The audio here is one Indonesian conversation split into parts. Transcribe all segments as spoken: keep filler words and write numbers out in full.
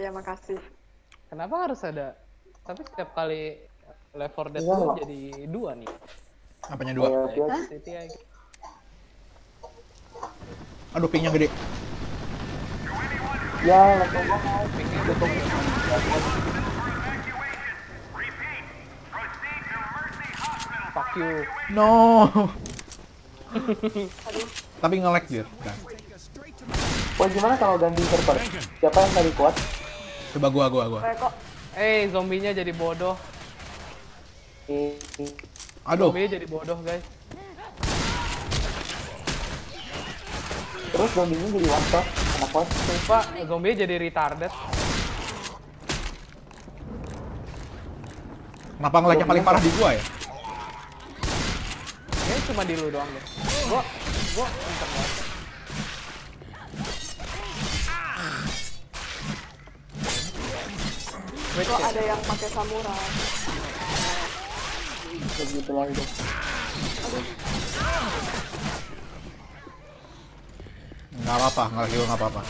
ya, makasih. Kenapa harus ada? Tapi setiap kali Left four Dead Iya, dua loh. jadi dua nih. Apanya dua? Ayo, Kayak Hah? City aja. Aduh, pingnya gede. Ya, level banget. Pingnya gede. Fuck you. No. Aduh, Tapi nge-lag dia. Nah, Wah, gimana kalau ganti server? Siapa yang tadi kuat? coba gua gua gua. kayak kok Eh, zombinya jadi bodoh. Eh, Aduh. Zombinya jadi bodoh, guys. Terus zombinya jadi one shot. Anak kuat. Sumpah, zombinya jadi retarded. Kenapa nge-lagnya paling parah di gua ya? Kayaknya cuma di lu doang deh. Gua, gua kenceng banget. Wait, kok shit. ada yang pakai samurai. Begitu lah itu. Nggak apa-apa, nge-lag juga nggak apa-apa.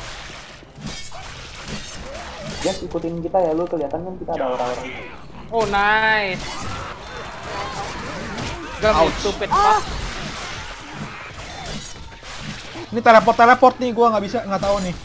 Just ikutin kita ya, lu kelihatan kan kita ada orang-orang. Oh, nice. Gak Ouch. stupid fuck. Ini teleport-teleport nih, gua nggak bisa, nggak tahu nih.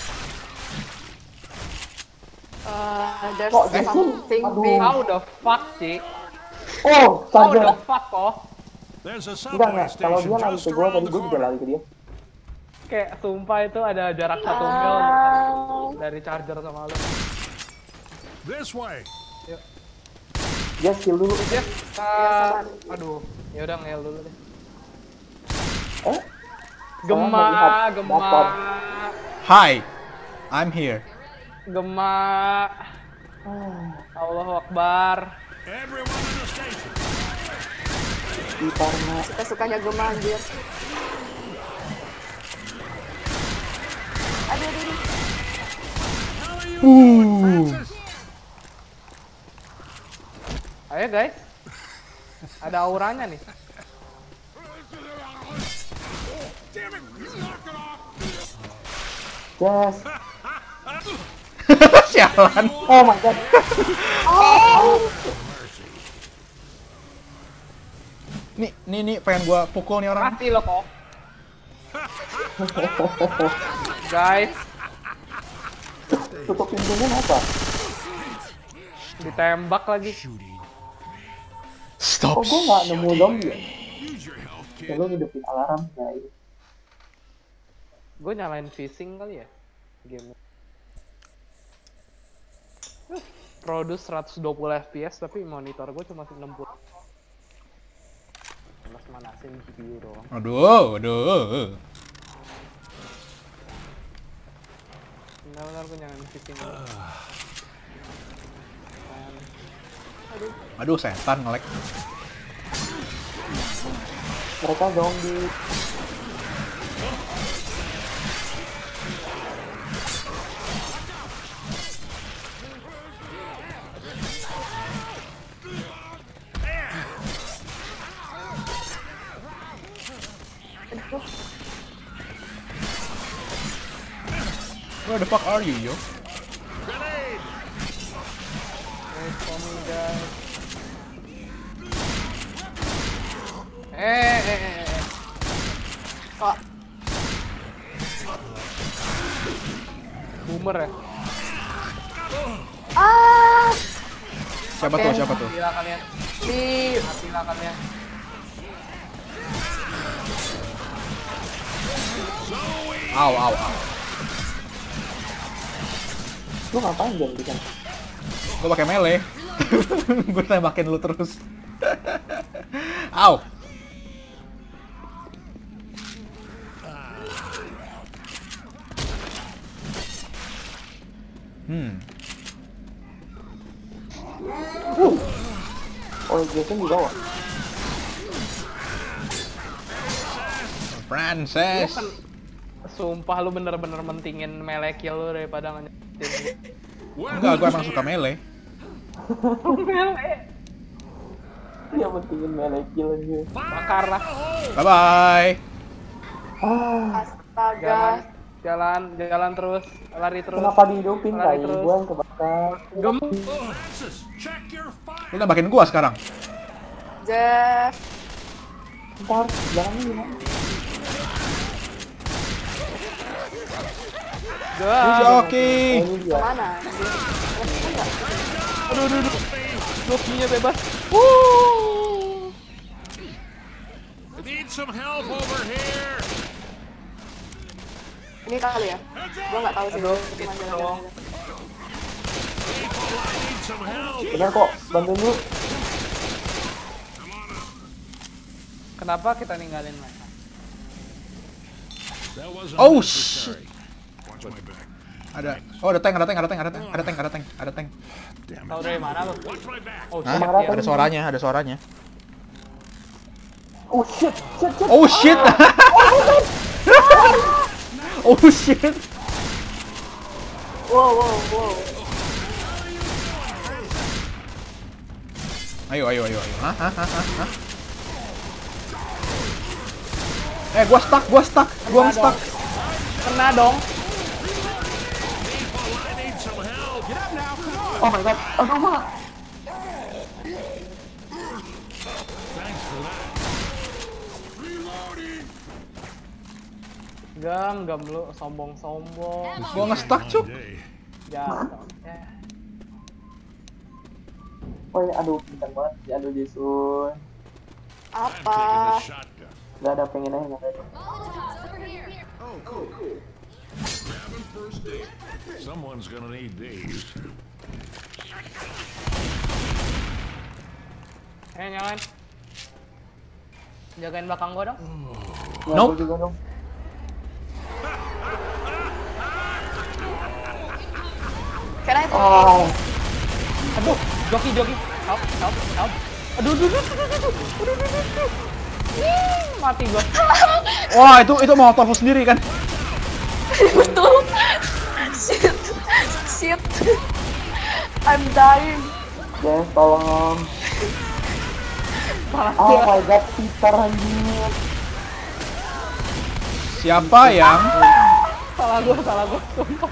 Uh, there's Kok Jason? something Aduh. big. How the fuck, Ci? Oh, How the charger. fuck, kok? There's a Enggak, subway enggak. Kalau station dia lari just ke gua, around tadi the gua juga corner. lari ke dia. Kayak sumpah itu ada jarak satu mil dari charger sama lu. This way. Just heal dulu. Jeff, sabar. aduh, ya udah ngel dulu deh. Eh? Gema, melihat gema, motor. Hi, I'm here. gema. Allahu Akbar. Everyone in the station. Di karena Suka-sukanya gema anjir. Aduh, aduh, aduh. Uh. Ayo guys, ada auranya nih. Just. Sialan. Oh my god. Nih, nih, nih, pengen gua pukul nih orang. Mati lo kok. Guys, Tutup pintunya apa? ditembak lagi. Stop. Oh, gua nggak nemu zombie ya? Use your health, Ya, kid. lu hidupin alarm, guys. Gue nyalain phishing kali ya game. Uh, Produce seratus dua puluh F P S tapi monitor gue cuma enam puluh. Mas manasin G P U doang. Aduh, aduh. Benar-benar gue nyalain phishing. Aduh, setan nge-lag. Mereka zombie. Where the fuck are you, yo? Grenade. Wait for me guys. Eh, eh, eh, eh. Kok Boomer ya? ah Siapa tuh, siapa tuh? Matilah kalian. di Matilah kalian. Au, au, au. Lu ngapain jam di sana? Gua pakai melee. Gua tembakin lu terus. Au. Hmm. Oh, Jason di bawah. Frances. Sumpah lu bener-bener mentingin melee kill lu daripada ngenyetin. Enggak, gua emang suka melee. Melee. Dia pentingin melee kill aja. Bakar lah. Bye bye. Ah, astaga. Jangan Jalan, jalan terus, lari terus. Kenapa dihidupin Lari kai? terus. Gua yang kebakar. Gem. Oh, Francis, check your fire. Lu nembakin gua sekarang. Jeff. Ntar, jalannya gimana? Gem. Joki. Oh, ini dia. Kemana? Aduh, aduh, aduh. Jokinya bebas. Wuh. Need some help over here. Ini kali ya? Gua nggak tahu sih. Aduh, Cuma gitu jalan-jalan dong. aja. People, I need some help. Bener kok, bantuin dulu. Kenapa kita ninggalin mereka? That wasn't Oh, necessary. Watch my back. Ada. Oh, ada tank, ada tank, ada tank, ada tank, ada tank, ada tank, ada tank. Damn Tahu it. dari mana lu? Watch my back. Oh, Hah? shit, Mana ya. Ada suaranya, ada suaranya. Oh shit, shit, shit. Oh shit. Oh shit. Wow, wow, wow. Ayo, ayo, ayo, ayo. Hah, hah, hah, hah, hah. Eh, gua stuck, gua stuck, gua Kena stuck. dong. Kena dong. People, I need some help. Get up now. Come on. Oh my god, aduh mak. Thanks for that. Reloading. Gem, gem lu sombong-sombong. Gua nge-stuck, cuk. Day. Jatuh. Ya. Oh ini aduh, bentar banget. Ya aduh Jason. I'm taking Apa? the shotgun. Gak ada pengen aja nggak ada. Someone's gonna need these. Eh, nyalain. Jagain belakang gua dong. Ya, Nope. gua juga dong. Can I Oh, Aduh, joki, joki. Help, help, help. Aduh, aduh, aduh, aduh, aduh, aduh, aduh, aduh. Ih, mati gua. Wah, itu itu mau tolong sendiri kan? Betul. Shit. Shit. I'm dying. Jess tolong. Salah Oh gua. my god, Peter anjir. Siapa yang Salah gua, salah gua. Sumpah.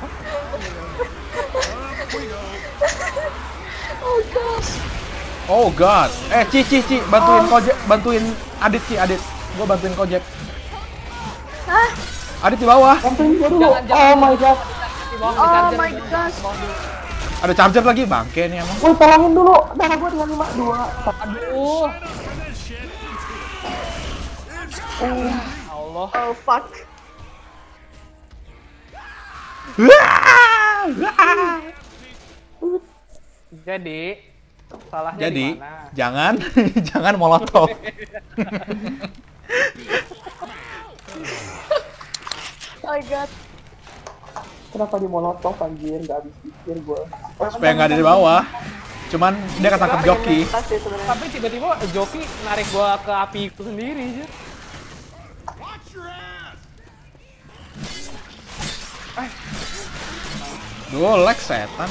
Oh gosh. Oh god. Eh, Ci, Ci, Ci, bantuin Kojek, bantuin Adit, Ci, Adit. Gua bantuin Kojek. Hah? Adit di bawah. Bantuin dia dulu. Jangan, jangan. Oh my god. Di bawah, di Oh charger. my gosh. Ada charger lagi, bangke nih emang. Woi, tolongin dulu. Darah gua tinggal lima dua. Aduh. For this shit. Allah. Oh fuck. Wah! Wah! Jadi, salahnya Jadi, di mana? jangan jangan molotov. Oh my god. Kenapa di molotov anjir? Gak habis pikir gua. Supaya nggak ada di bawah. Cuman dia ketangkep joki. Mentas sih sebenarnya. Tapi tiba-tiba joki narik gua ke api itu sendiri. Jir. Watch your ass. Duh, lag setan.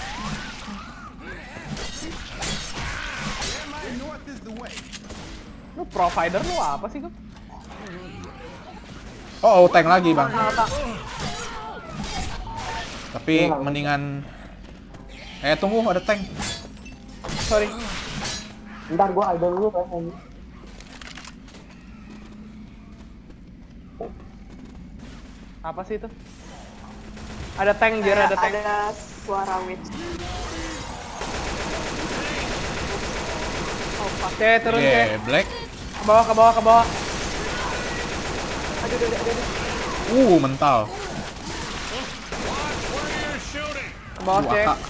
Lu provider lu apa sih, gua? Oh, oh, tank lagi, Bang. Tapi mendingan Eh, tunggu, ada tank. Sorry. Ntar gua idol dulu kan anjir. Apa sih itu? Ada tank, Jir, ada tank. Ada suara witch. Oke, turun, Yeah, Cek. black. Ke bawah, ke bawah, ke bawah. Aduh, aduh, aduh, aduh. Uh, mental. Watch where you're shooting. Ke bawah, Wah, Cek. Kak.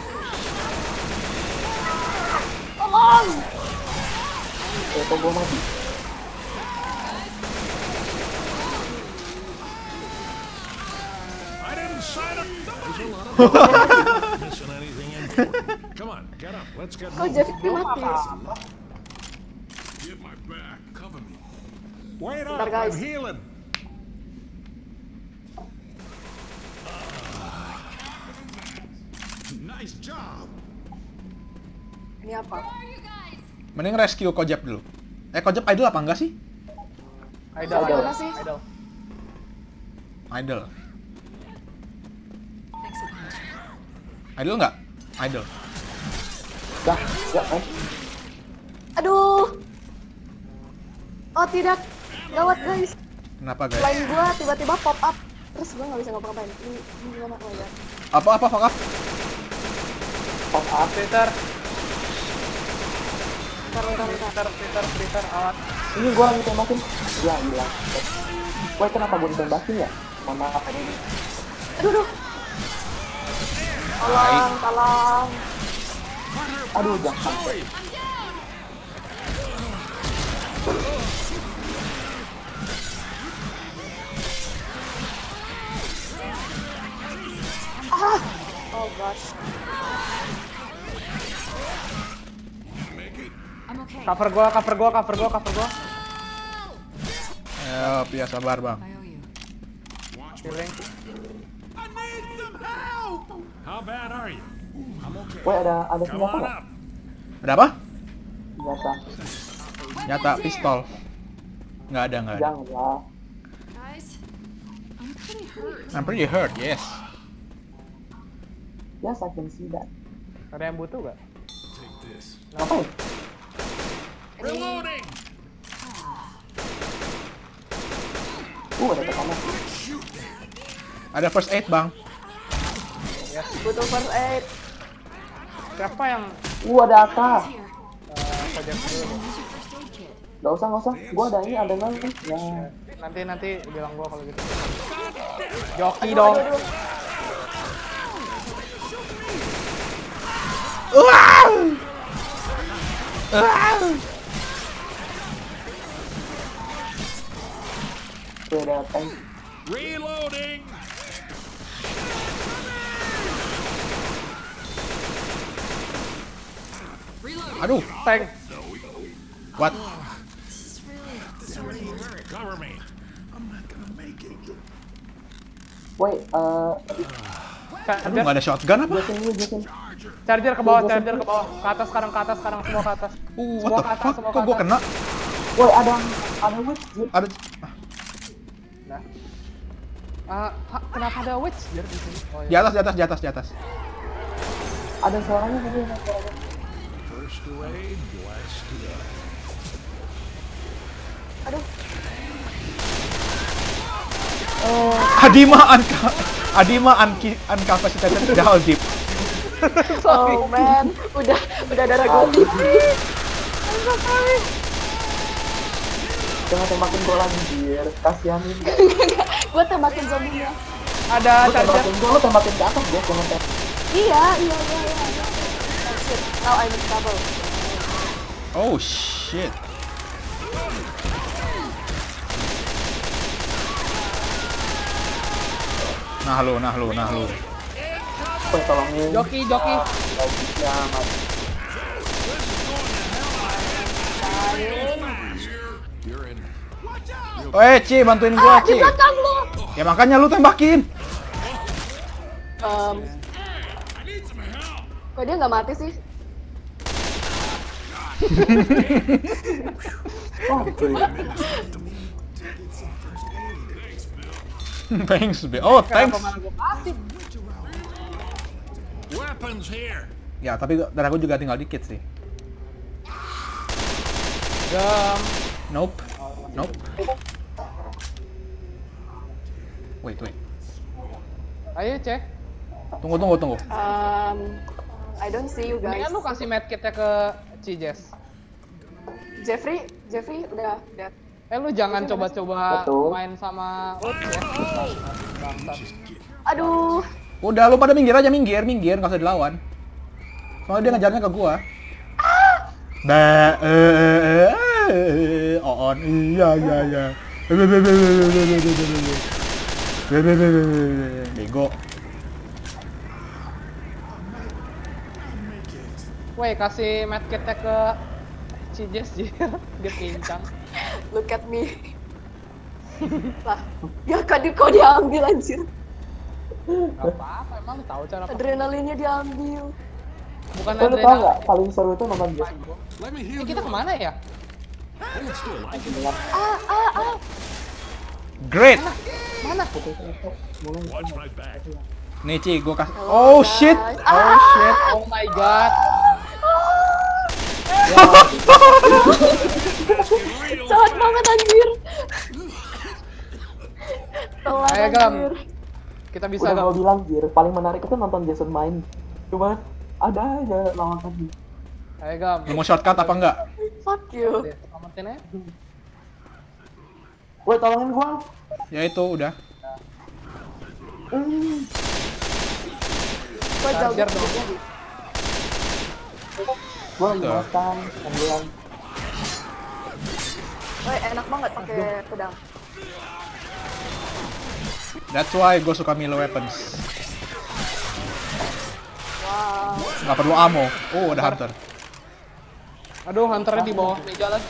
Tolong. Oke, kok gua mati. I didn't sign up. There's a lot of people missing anything important. Come on, get up. Let's get Kok moving. jadi mati? Get my back. Cover me. Wait up. Bentar, guys. I'm healing. Nice job. Ini apa? Mending rescue Kojab dulu. Eh, Kojab idol apa enggak sih? Idol, Idol. idol. sih? Idol. Idol. Idol nggak? Idol. Dah, ya kan? Aduh. Oh tidak. Gawat guys. Kenapa guys? Lain gua tiba-tiba pop up. Terus gua nggak bisa ngapa-ngapain. Ini, ini gimana? Oh ya. Apa apa fuck up? Pop up. Twitter, Bentar, bentar, bentar. Twitter, Twitter, Twitter, alat. Ini gua lagi tembakin. Ya, hilang. Woi, kenapa gua ditembakin ya? Mohon maaf. Aduh, aduh. Tolong, tolong. Aduh, jangan sampai. Ah. Oh gosh. Cover gua, cover gua, cover gua, cover gua. Ya, ya sabar bang. Healing. How bad are you? I'm okay. Woi, ada ada Come senjata on nggak? up. Ada apa? Senjata. Nyata pistol. Nggak ada nggak ada. Jangan lah. Guys, I'm pretty hurt. I'm pretty hurt, yes. Yes, I can see that. Ada yang butuh gak? Take this. Ngapain? Reloading. Uh, ada tekanan. Ada first aid bang. Butuh first aid. Siapa yang Uh, ada A K. uh, pojok dulu? Gak usah, gak usah. Gua ada ini, ada nang. Ya. Nanti nanti bilang gua kalau gitu. Joki dong. Wow! Wow! Tuh ada tank. Reloading. Aduh, Tank. what? Cover me. Woi, eh, Aduh, Charger, nggak ada shotgun apa? Jason dulu, Jason. charger ke bawah, charger ke bawah. Ke atas sekarang, ke atas sekarang, semua ke atas. Uh, Semua what ke the atas, fuck? semua Kok ke gua atas. kena? Woi, ada ada witch, Jin. Ada. Nah. Ah, ha, kenapa ada witch di sini? Oh Di iya. atas, di atas, di atas, di atas. Ada suaranya tadi, ada suaranya. First away, last to go. Aduh. Adima unca Adima unki uncapacitated down deep. Oh man, udah udah darah gue tipis. Jangan tembakin gua lagi, biar kasihanin. Gue tembakin zombinya. Ada Lu charger. tembakin gua, lu tembakin ke atas, gua jangan tembak. Iya, iya, iya, iya. Oh shit, now I'm in trouble. Oh shit. Nah lu, nah lu, nah lu. Woi, tolongin. Joki, joki. Ya, mati. You're in. Eh, Ci, bantuin gua, Di Ci. belakang lu. Ya makanya lu tembakin. Um, kok dia nggak mati sih? Oh, tuh. Thanks, Bill. Oh, thanks. Kenapa malah gua kasih? Weapons here. Ya, tapi darah gua juga tinggal dikit sih. Gem. Nope. Nope. Wait, wait. Ayo cek. Tunggu, tunggu, tunggu. Um, I don't see you guys. Mendingan lu kasih medkitnya ke Cijes. Jeffrey, Jeffrey udah udah. Eh lu jangan coba-coba Betul. main sama Ut ya. Bangsat. Aduh, Udah, lu pada minggir aja, minggir, minggir, nggak usah dilawan. Soalnya dia ngejarnya ke gua. Ba, eh, eh, eh, eh, on, iya, iya, iya. Be, be, be, be, be, be, be, be, be, be. Be, be, be, be, be, be. Bego. Woi, kasih medkitnya ke Cijes Jir. Dia pincang. look at me. Lah, ya kan di kok diambil anjir. Gak apa-apa, emang tahu cara pakai. Adrenalinnya diambil. Bukan Lu tau adrenalin. nggak paling seru itu nonton Jason. Let me Eh, heal kita you. kemana ya? Hold still. I can Ah, ah, ah. Great. Mana? Mulai. watch my back. Nih Ci, gua kasih. Oh shit. Oh shit. Oh my god. Jahat banget anjir. Telat Ayo Gam. anjir. Kita bisa Udah Gam. gua bilang Jir, paling menarik itu nonton Jason main. Cuma ada aja lawakan dia. Ayo Gam. Lu mau shortcut apa enggak? Fuck you. Selamatin ya. Woi, tolongin gua. Ya itu udah. Hmm. Gua jauh Charger gitu dong. lagi. Gua lagi Tuh. makan, sambilan. Woi, enak banget pakai pedang. That's why gue suka melee weapons. Wow. Nggak perlu ammo. Oh, ada hunter. Aduh, hunternya di bawah meja lagi.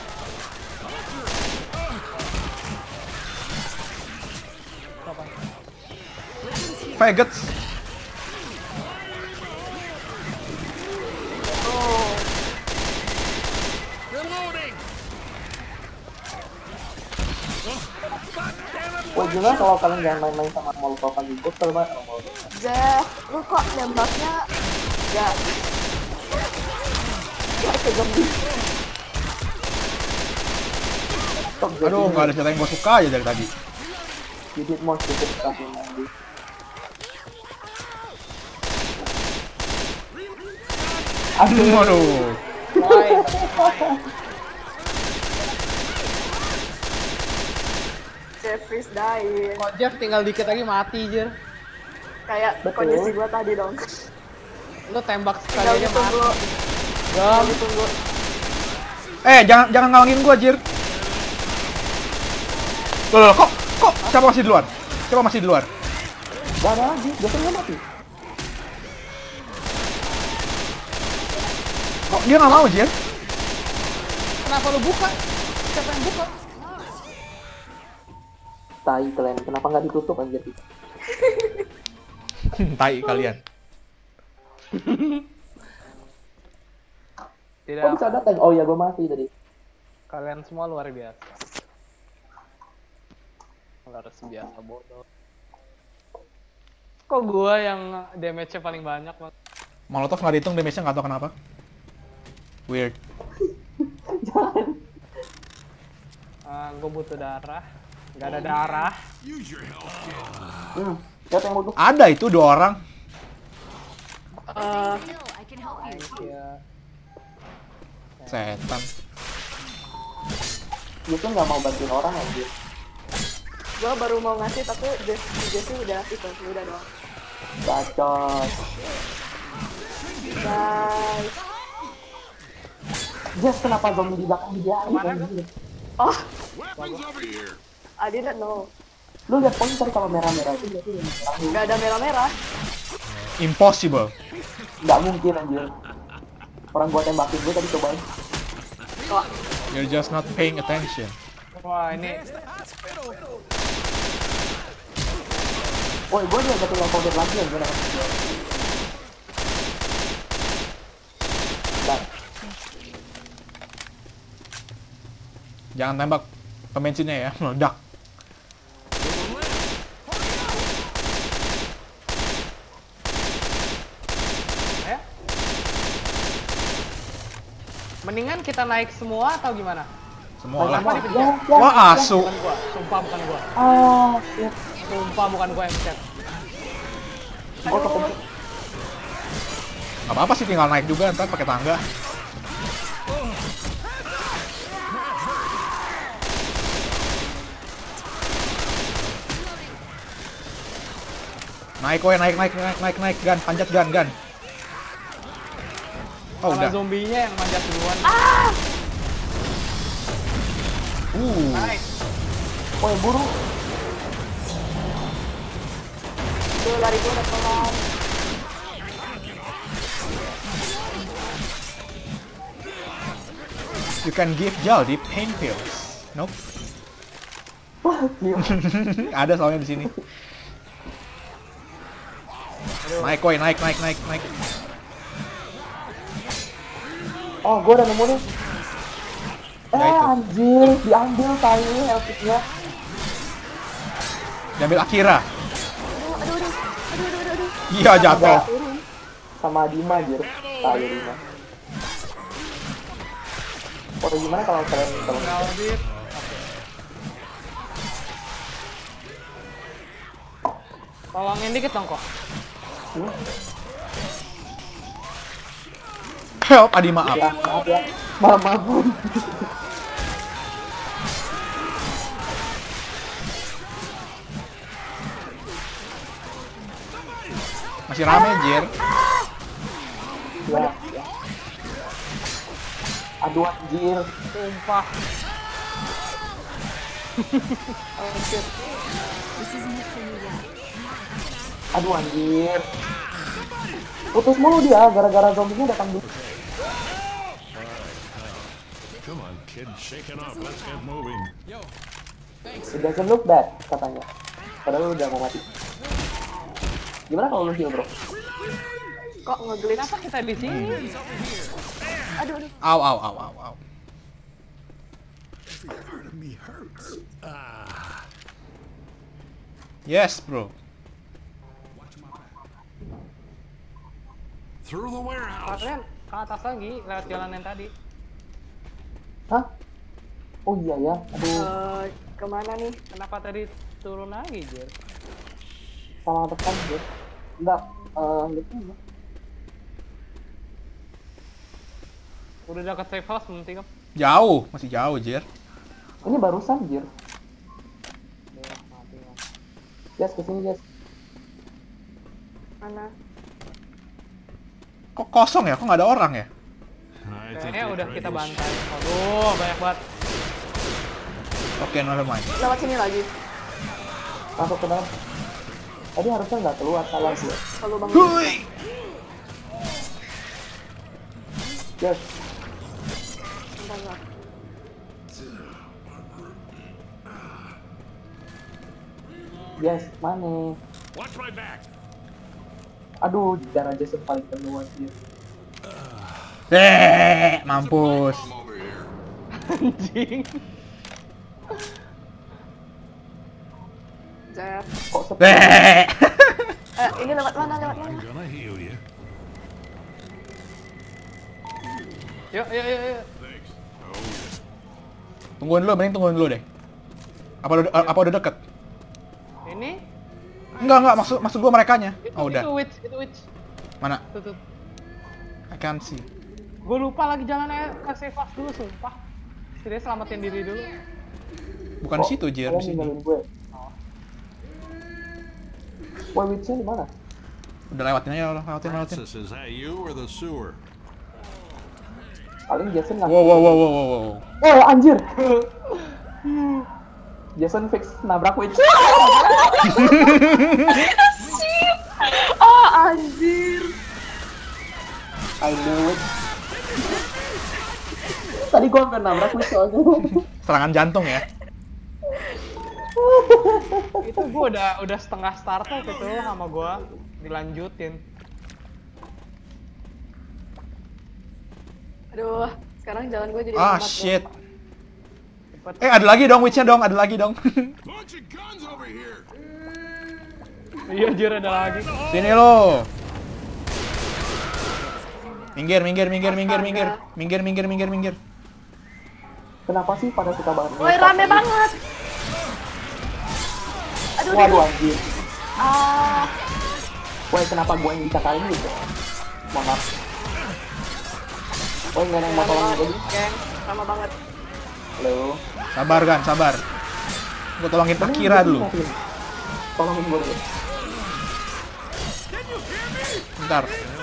Faggots. Oh. Reloading! Woi, gimana kalau kalian jangan main-main sama molotovan juga, kalau main sama molotovan. Jeff, lu kok nembaknya gak gak ke zombie. Stop, Aduh, nggak ada cerita yang gue suka aja dari tadi. Didit mau sedikit tapi nanti. Aduh, aduh. Why? Jeff is dying. Kok Jeff tinggal dikit lagi mati, Jir. Kayak Betul. kondisi gua tadi dong. Lu tembak sekali Tinggal aja ditunggu. mati. Tinggal Gam. ditunggu. Eh, jangan jangan ngalangin gua, Jir. Loh, loh, kok kok siapa masih di luar? Siapa masih di luar? Gak ada lagi, Jason nggak mati. Kok dia nggak mau, Jir? Kenapa lu buka? Siapa yang buka? Tai kalian, kenapa nggak ditutup anjir? Tai kalian. Tidak. Kok bisa datang? Oh ya, gue mati tadi. Kalian semua luar biasa. Luar biasa bodoh. Kok gua yang damage-nya paling banyak, Mas? Molotov nggak dihitung damage-nya nggak tahu kenapa. Weird. Uh, gue butuh darah. Gak ada darah. Use your health. Hmm, siapa yang butuh? Ada itu dua orang. Eh, Still, I can help you. Iya. Setan. Jason nggak mau bantuin orang anjir. gua baru mau ngasih tapi Jeff Jesse udah itu udah doang. Bacot. Guys. Jess, kenapa zombie di belakang dia? Anjir. Oh, Weapons over here. I didn't know. Lu lihat pointer kalau merah-merah itu berarti yang merah. Gak ada merah-merah. Impossible. Nggak mungkin anjir. Orang gua tembakin gue tadi cobain. Kok You're just not paying attention. Wah, ini Woi, gue dia jatuh yang kode lagi yang gue dapat. Dan Jangan tembak pembensinnya ya, meledak. ya. Mendingan kita naik semua atau gimana? Semua lah. Kenapa dipencet? ya, ya, Wah, asu. Bukan gua, sumpah bukan gua. ah, ya. Sumpah bukan gua yang pencet. Gue kepencet. Gak apa-apa sih, tinggal naik juga ntar pakai tangga. Naik woy, naik, naik, naik, naik, naik, gan, panjat gan, gan. Oh, Malah udah. zombinya yang manjat duluan. Uh, Naik. Woi, buru. tuh lari gua udah pelan. you can give Jaldi pain pills. Nope. Wah, gila. Ada soalnya di sini. Naik woy, naik, naik, naik, naik. Oh, gue udah nemu nih. Ya, Eh, itu. anjir, diambil tai health-nya. Diambil Akira. Aduh, aduh, aduh, aduh, aduh, aduh, aduh. Iya jatuh. Sama Dima anjir. Tahu Dima. Oh gimana kalau kalian kalau Tinggal dit. Tolongin dikit dong kok. Help, Adi maaf. ya maaf ya. Maaf maaf. Masih rame, Jir. Ya, ya. Aduh anjir. Sumpah. This isn't it for me yet. Aduh anjir. Putus mulu dia gara-gara zombinya datang dulu. Come on, kid, shake it off. Let's get moving. It doesn't look bad katanya. Padahal lu udah mau mati. Gimana kalau lu heal, bro? Kok nge-glitch? Kenapa kita di sini? Aduh, aduh. Au, au, au, au, au. Every part of me hurts. Ah. Yes, bro. Through the warehouse. Kalian ke atas lagi lewat jalan yang tadi. Hah? Oh iya ya. Aduh, Eh, kemana nih? Kenapa tadi turun lagi, Jir? salah tekan gue. Enggak, eh lihat aja. Udah dekat safe house belum tinggal? Jauh, masih jauh, Jir. Ini barusan, Jir. Udah, mati lah. Jas, kesini, Jas. Mana? Kok kosong ya? Kok nggak ada orang ya? I think Kayaknya they udah tried kita to bantai. Aduh, banyak banget. Oke, never mind. Lewat sini lagi. Masuk ke dalam. Tadi harusnya nggak keluar, salah gue. Kalau bang. Hui! Jas, Bentar, bentar. Jas, mana? Watch my back. Aduh, darah Jason paling penuh anjir. Eh, mampus. Anjing. Jet. Kok sepi? Eh. Eh, ini lewat mana? Lewat mana? I'm gonna heal you. Yuk, yuk, yuk, yuk. Thanks. Oh, yeah. Tungguin dulu, mending tungguin dulu deh. Apa udah apa udah deket? Ini? Enggak, enggak, maksud maksud gua merekanya. Itu, Oh, udah. Itu witch, itu witch. Mana? Tuh, tuh. I can't see. Gue lupa lagi jalannya ke safe house dulu, sumpah. Setidaknya selamatin diri dulu. Bukan di situ, Jir, Kalian di sini. ninggalin gue. Woi, witch-nya di mana? Udah lewatin aja, lewatin, lewatin. Francis, is that you or the sewer? Paling Jason nggak. Wow, wow, wow, wow, wow, wow. Oh, anjir. Jason fix nabrak witch. Ah, anjir. I knew it. Tadi gua hampir nabrak witch soalnya. Serangan jantung ya. Itu gue udah udah setengah starter gitu sama gue dilanjutin. Aduh, sekarang jalan gue jadi Ah, amat, shit. Cepet. Eh, ada lagi dong witch-nya dong, ada lagi dong. Bunch of guns over here. Iya, Jir, ada lagi. Sini lo. Minggir, minggir, minggir, minggir, minggir. Minggir, minggir, minggir, minggir. Kenapa sih pada suka banget? Woi, rame banget. Aduh, Waduh aduh. anjir. Ah, Woi, kenapa gua yang bisa kali gitu? Mohon maaf. Woi, nggak ada yang mau rame tolong banget, gue? geng. Lama banget. Halo. Sabar kan, sabar. Gua tolongin Akira dulu. Tolongin gue dulu. Bentar.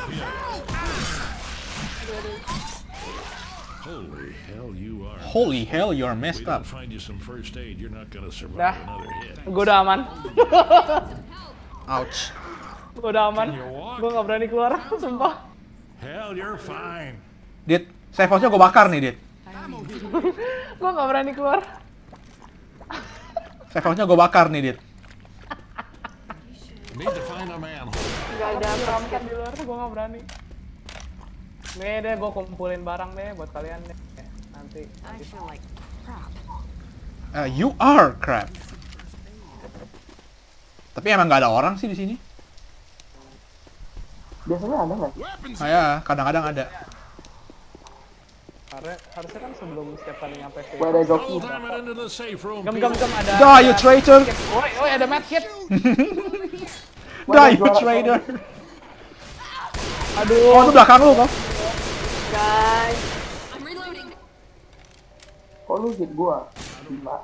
Holy hell, you are. Holy hell, you're We messed don't up. find you some first aid, you're not gonna survive Dah. another hit. Gue udah aman. Ouch. Gue udah aman. Can you walk? Gue nggak berani keluar, sumpah. Hell, you're fine. Dit, safe house-nya gua bakar nih, Dit. Gue nggak berani keluar. Safe house-nya gua bakar nih, Dit. Need to find a manhole. Gak ada Ramkan di luar tuh gue nggak berani. Nih deh, gue kumpulin barang deh buat kalian deh. Nanti. I feel like crap. Uh, you are crap. Tapi emang nggak ada orang sih di sini. Biasanya ada nggak? Weapons Nah, ya, kadang-kadang ada. Karena harusnya kan sebelum setiap kali nyampe sini. Gue ada joki. I'll time it into the safe room. Gem gem gem ada. Die, you traitor! Woi, woi ada medkit. Die, you traitor! Aduh. Oh, itu belakang lu, kok. Guys, I'm reloading. Kok lu hit gua? Lima.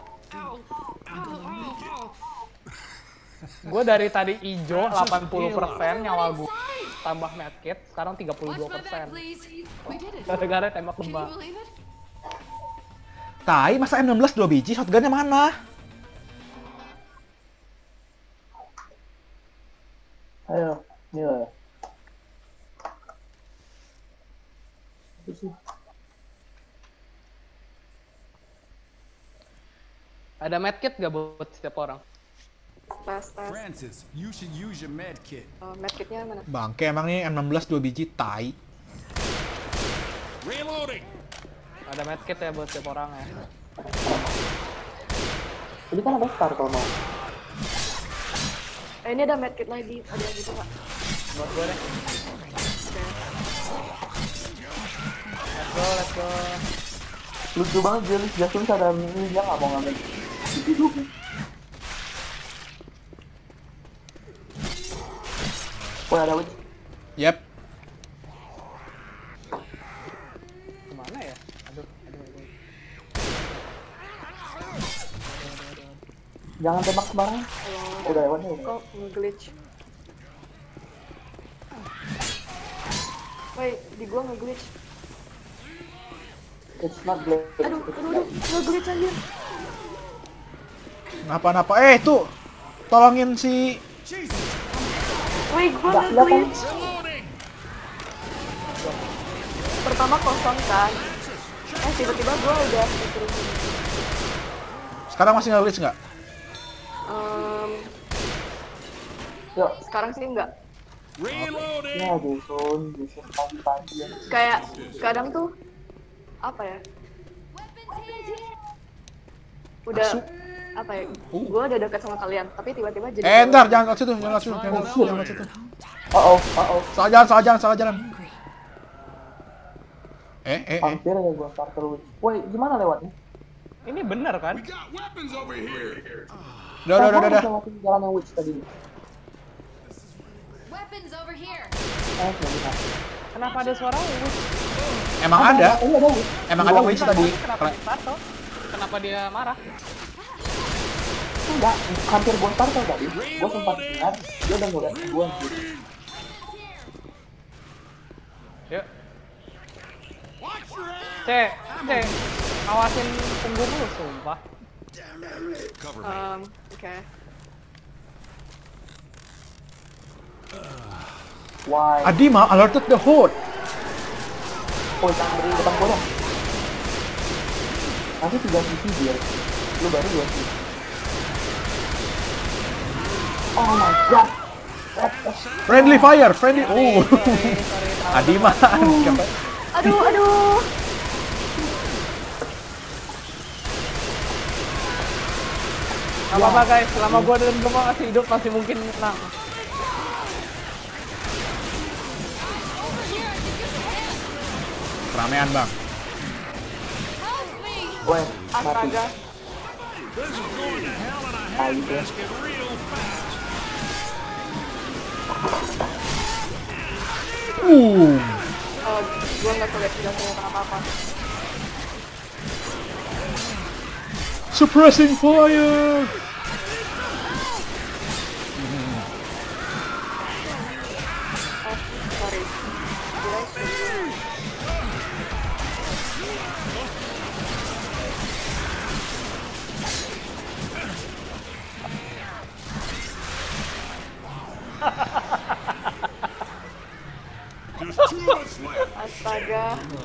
Gue dari tadi ijo delapan puluh persen nyawa gue tambah medkit, sekarang tiga puluh dua Watch my persen. back, please. We did it. Gara-gara tembak Can you lembah. believe it? Tai, masa M enam belas dua biji? Shotgunnya mana? Ayo, ini lah. Apa sih? Ada medkit gak buat setiap orang? tes tes. Francis, you should use your med kit. Uh, medkitnya mana? Bangke, emang nih M enam belas dua biji, tai. Reloading. Ada medkit ya buat setiap orang ya. Ini kan ada star tono. Eh ini ada medkit lagi, ada yang gitu nggak? Buat gue deh. Oke. Let's go, let's go. Lucu banget Jelis Jason sadar ini dia nggak mau ngambil. Woi ada witch. Yep. Kemana ya? Aduh, aduh, aduh. Jangan tembak sembarangan. Udah lewat nih. Kok nge-glitch? Woi, di gua nge-glitch. It's not glitch. Aduh, aduh, aduh, nge-glitch anjir. Napa-napa. Eh, tuh. Tolongin si... Woi, gua Nggak nge-glitch. Reloading. Pertama kosong kan. Eh, tiba-tiba gua udah terus. Sekarang masih nggak glitch nggak? Um, Yuk. sekarang sih enggak. Reloading. Ya Jason, Jason pagi-pagi ya. Kayak kadang tuh apa ya? Udah Masuk. apa ya? Uh. Gua udah dekat sama kalian, tapi tiba-tiba jadi Eh, ntar, jangan ke situ, jangan ke situ, jangan ke situ, jangan ke situ. Oh oh, oh oh. Salah jalan, salah jalan, salah jalan. Eh, eh, eh. Hampir ya gua starter witch. Woi, gimana lewatnya? Ini bener kan? We got weapons over here. Udah, udah, udah, udah, udah. Lewatin jalan yang witch tadi. Weapons over here. Eh, nggak bisa. Kenapa ada suara witch? Emang ada, Ini ada witch. emang ada witch tadi. Kenapa di startle? Kenapa dia marah? Enggak, hampir gua starter tadi. Gua sempat dengar, dia udah ngeliat gua gitu. Yuk. Cek, cek. Awasin punggung lu, sumpah. Cover me. um, oke. Why? Adima alerted the horde. Oh, jangan beri depan gua dong. Nanti tiga sisi biar lu baru dua sisi. Oh my god. Friendly fire, friendly. Oh, Adima. Aduh, aduh. Gak apa-apa guys, selama gua dan gua masih hidup masih mungkin menang. Ramean bang. Woi, mati. Astaga. This is going to hell in a Ah, gitu. handbasket real fast. Uh, Uh, gua nggak kelihatan tidak kelihatan apa-apa. suppressing fire. Oh, sorry. Did I shoot you? There's two of us left. Astaga.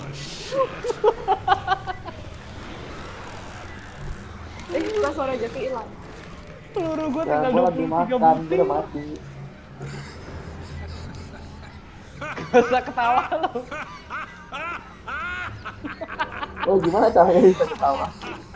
Eh, kok suara Jaki hilang? Peluru gua Ya, tinggal gua dua lagi puluh tiga makan, dia butir. udah mati. Gak usah ketawa lu. Oh, gimana caranya bisa ketawa?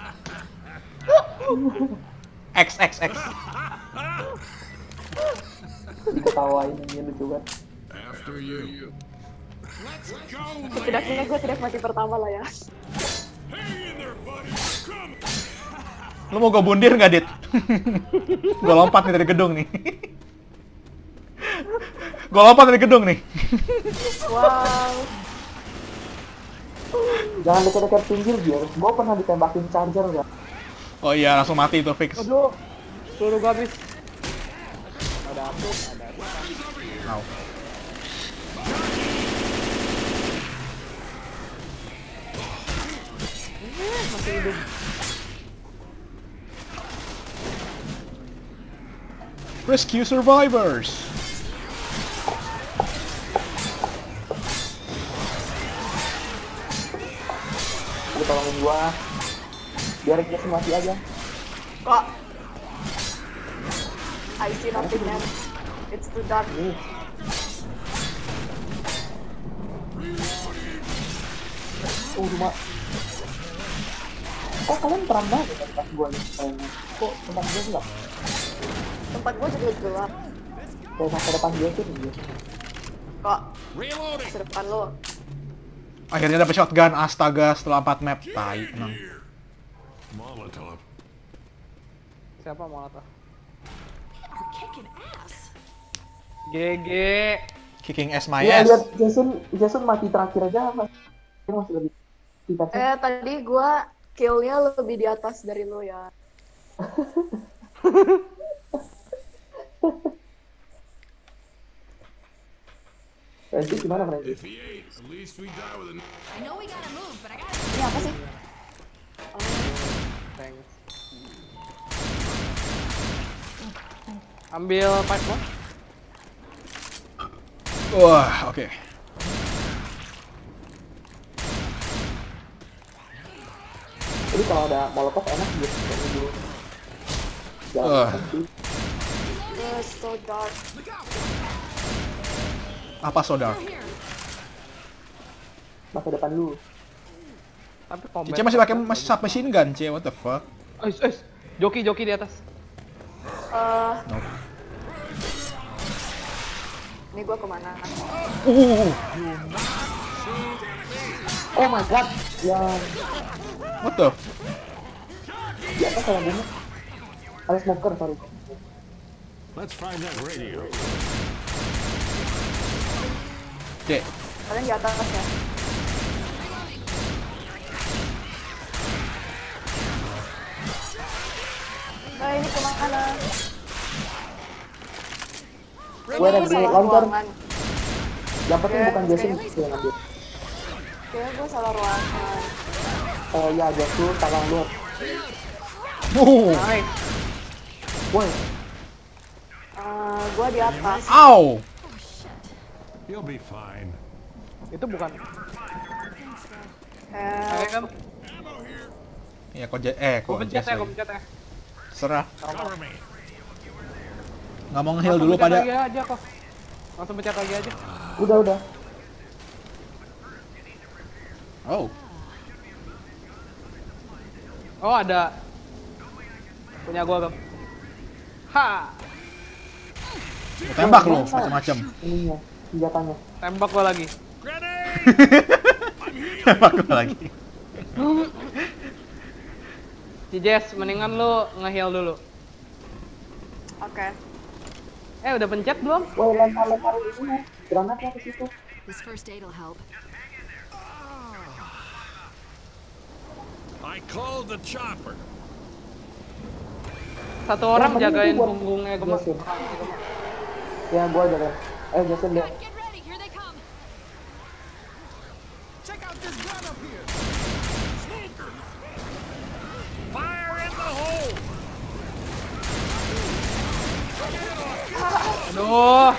X X X. Diketawain ini lucu banget. After after you. Let's go, Setidaknya gue tidak mati pertama lah ya. Hang in there, buddy. Come. Lu mau gue bundir nggak, Dit? Gue lompat nih dari gedung nih. Gue lompat dari gedung nih. Wow. Jangan dekat-dekat pinggir, Gear. Gue pernah ditembakin charger gak? Oh iya, langsung mati itu fix. Aduh. Peluru gua habis. Ada apuk, ada apuk. Au. Masih hidup. Rescue survivors. Lu tolongin gua. Biar kita mati aja. Kok? I see nothing, man. It's too dark. Nih. Oh, cuma. Kok kalian terang banget ya tempat gua nih? Kayaknya. Kok tempat gua enggak? Tempat gue juga gelap. Kayak masa depan dia tuh nih. Kok? Reloading. Sedepan lo. Akhirnya dapet shotgun, astaga, setelah empat map. Tai, emang. Molotov. Siapa Molotov? You're kicking ass. G G. Kicking ass my Iya, ass. lihat Jason, Jason mati terakhir aja apa? Dia masih lebih kita sih. Eh, tadi gue kill-nya lebih di atas dari lo ya. Randy gimana Randy? If he ain't, at least we die with a. I know we gotta move, but I gotta. Ini apa sih? Thanks. Ambil pipe bomb. Wah, oke. Jadi kalau ada molotov enak gitu. Kayak dulu. Jangan Uh. berhenti. It's so dark. Apa saudara? Here. Masa depan lu. Tapi combat. Cice masih pakai masih submachine gun, Cie. What the fuck? Eh, eh, joki joki di atas. Eh, Nope. ini gue kemana? Uh, Oh my god. Ya, what the? di atas ada bunyi. Ada smoker, sorry. Let's find that radio. Cek. Kalian di atas ya? Nah, ini kemana? Gue ada Ini di salah launcher. ruangan. Yang penting Oke, bukan Jason oke. yang ngambil. Kayaknya gue salah ruangan. Oh ya, Jason, tangan lu. Uh, Nice. Woi, Eh, gue di atas. ow. You'll be fine. Itu bukan. Eh, Ayo kan. Ya kok je- eh Gua kok pencet Jess ya, gua lagi. pencet ya. Serah. Cover me. Nggak mau nge-heal Langsung dulu pencet pada. lagi aja kok. Langsung pencet lagi aja. udah udah. Oh, Oh, ada. Punya gua, Gam. Ha, mau tembak lu macam-macam. Ininya, senjatanya. tembak gua lagi. Tembak gua lagi. Si Jess, mendingan lu nge-heal dulu. Oke. Eh, udah pencet belum? Woi, lempar-lempar ini. Granatnya ke situ. This first aid'll help. I called the chopper. Satu orang Yang penting jagain itu buat punggungnya gua. Jason. Ya, gua jaga. Eh, Jason deh. Get ready, here they come. Check out this gun up here. Fire in the hole. Aduh.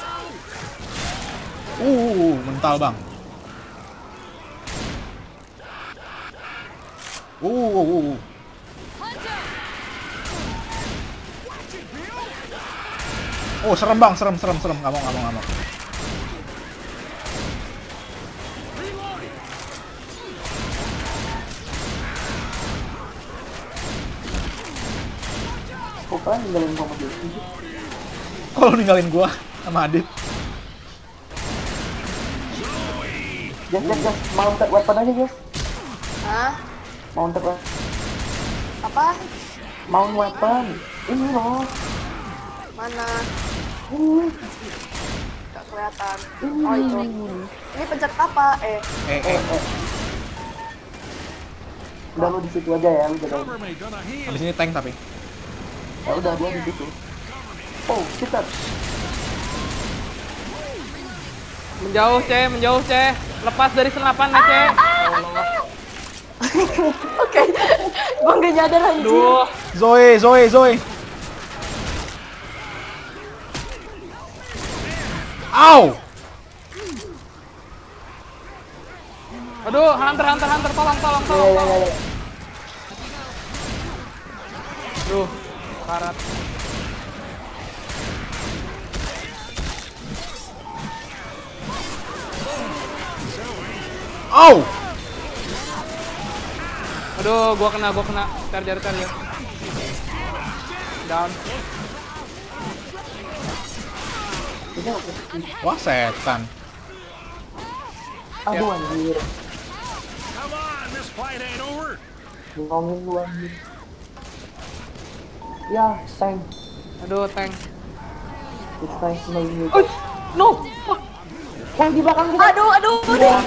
Uh, mental bang. Uh, uh, uh, uh. Oh, serem bang, serem, serem, serem. Nggak mau, nggak mau, nggak mau. Kok kalian ninggalin gua sama Jason sih? Kalau ninggalin gua sama Adit. Jas, jas, jas, mounted weapon aja, Jas. Hah? Mounted weapon. Apa? Mount weapon. Ini loh. Mana? Ini. Gak kelihatan. Oh itu. Ini pencet apa? Eh. Eh, eh. Udah lu di situ aja ya, lu jaga. Cover me, gonna heal. Di sini tank tapi. Ya udah dia di situ. Oh, kita. Menjauh, C, menjauh, C. Lepas dari senapan, C. Oke. Gua nggak nyadar anjir. Duh. Zoe, Zoe, Zoe. Au! Aduh, hunter, hunter, hunter, tolong, tolong, Ya, tolong, ya, tolong. ya, ya. Duh, karat. Au! Aduh, gua kena, gua kena. Charger, charger. Down. Wah, setan. Aduh anjir. Come on, this fight ain't over. Ngomongin lu anjir. Ya, tank. Aduh, tank. It's nice knowing you. Oh, no. Wah, di belakang kita. Aduh, aduh, aduh.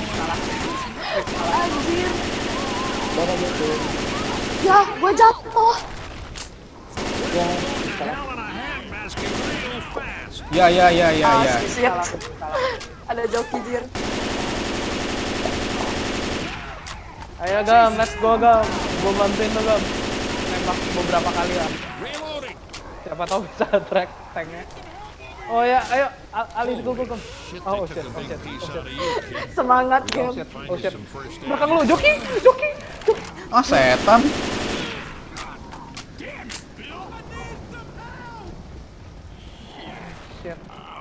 Anjir. Mana gitu. Ya, gua jatuh. Ya, Hell in a handbasket real fast. Ya, ya, ya, ya, Ah, ya. siap. Ada joki jir. Ayo, Gam, let's go, Gam. Gua bantuin tuh, Gam. Nembak beberapa kali ya. Reloading. Siapa tahu bisa track tanknya. Oh ya, ayo, A- Ali, go, go, go. Oh, oh shit, oh shit, oh shit. Semangat Oh game. shit, Find oh you shit. some first aid. Belakang lu, Joki, Joki. Ah, setan. Shit.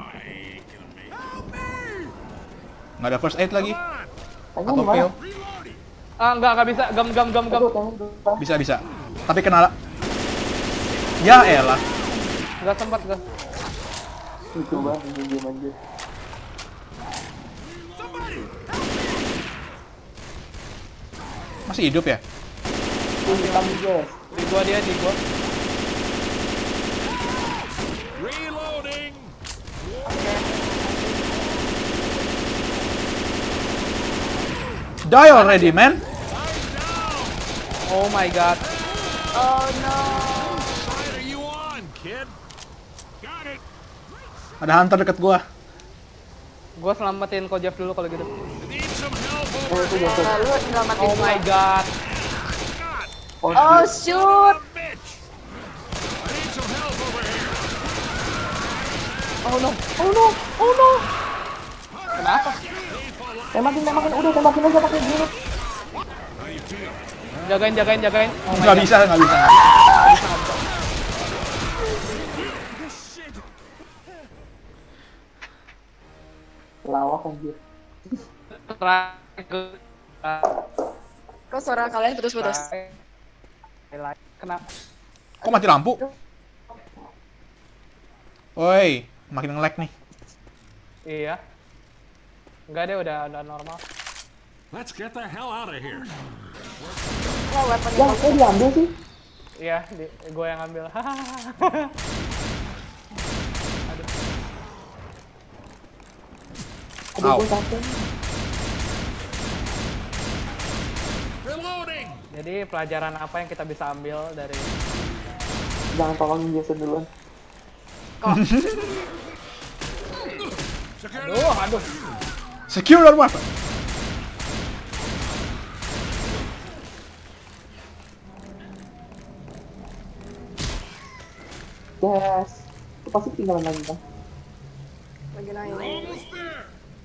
Nggak ada first aid lagi. tanknya Atau di mana? kill. Ah, enggak, enggak bisa. Gam, gam, gam, gam. Aduh, tanknya di mana? Bisa, bisa. Tapi kena. Ya elah. Enggak sempat, enggak. Itu banget, diam aja. Masih hidup ya? Itu hitam Jas. Di gua dia, di gua. Reloading. Die already, man. Oh my god. Oh no. Side are you on, kid? Got it. Ada hunter deket gua. Gua selamatin Kojaf dulu kalau gitu. Need some help Oh, over itu here. jatuh. Lalu nyelamatin Oh my god. Oh, Oh shit. shoot. Bitch. I need some help over here. Oh no. Oh no. Oh no. Kenapa? Tembakin, tembakin. Udah, tembakin aja pakai gini. Jagain, jagain, jagain. Oh my Nggak god. bisa, nggak bisa. Lawak anjir. Terakhir. Kok suara kalian putus-putus? Kenapa? Kok mati lampu? Woi, makin nge-lag nih. Iya. Enggak deh, udah udah normal. Let's get the hell out of here. Wah, weapon Yang kok diambil sih? Iya, di, gue yang ambil. Aduh, Au. gue capek. Reloading. Jadi pelajaran apa yang kita bisa ambil dari Jangan tolongin Jason duluan. Secure Aduh, aduh. Secure your weapon. Yes. Itu pasti tinggalan lagi kan? lagi naik. almost there.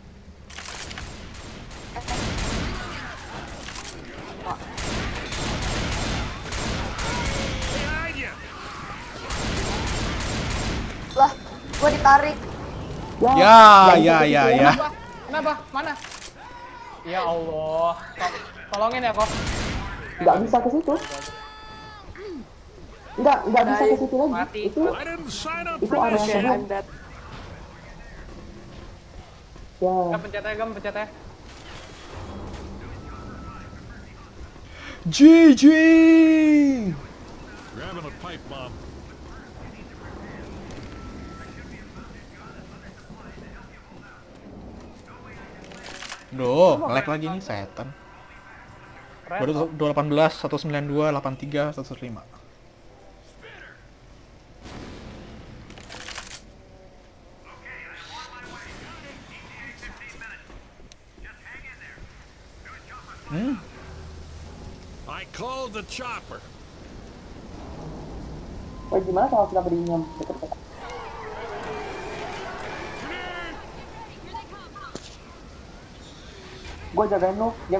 Behind you. Lah, gua ditarik. Ya, ya, ya, ya. Kenapa? Kenapa? Mana? Ya Allah. Tol- Tolongin ya, kok. Nggak bisa ke situ. Nggak, nggak bisa ke situ lagi. Mati. Itu, I didn't sign up itu for area this. Oke, yang I'm dead. ya. Gam, pencet aja, Gam, pencet aja. G G. Grabbing a pipe bomb. Duh, nge-lag lagi nih setan. Red. Baru dua delapan belas, seratus sembilan puluh dua, delapan tiga, seratus lima. Hmm, I called the chopper. Wah, gimana kalau kita berinya deket-deket? Gue jagain lu, Jack.